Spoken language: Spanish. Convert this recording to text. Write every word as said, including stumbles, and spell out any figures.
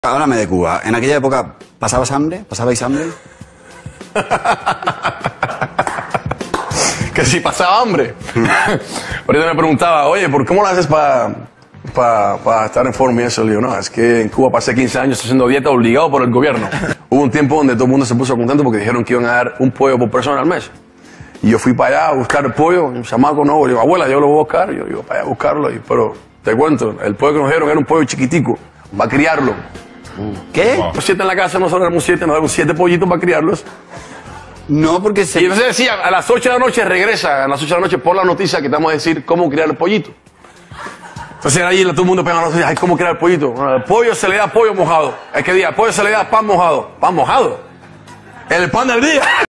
Háblame de Cuba. ¿En aquella época pasabas hambre? ¿Pasabais hambre? Que si pasaba hambre. Ahorita me preguntaba, oye, ¿por cómo lo haces para pa, pa estar en forma y eso? Le digo, no, es que en Cuba pasé quince años haciendo dieta obligado por el gobierno. Hubo un tiempo donde todo el mundo se puso contento porque dijeron que iban a dar un pollo por persona al mes. Y yo fui para allá a buscar el pollo, un chamaco no, le digo, abuela, yo lo voy a buscar. Yo iba para allá a buscarlo, y, pero te cuento, el pollo que nos dieron era un pollo chiquitico, para criarlo. ¿Qué? Los siete en la casa, nosotros éramos siete, nos dieron siete pollitos para criarlos. No, porque se... Y entonces decía, a las ocho de la noche regresa, a las ocho de la noche por la noticia que te vamos a decir cómo criar el pollito. Entonces era ahí todo el mundo pegando noticias, ay, ¿cómo criar el pollito? Bueno, al pollo se le da pollo mojado. Es que día, al pollo se le da pan mojado. ¿Pan mojado? El pan del día.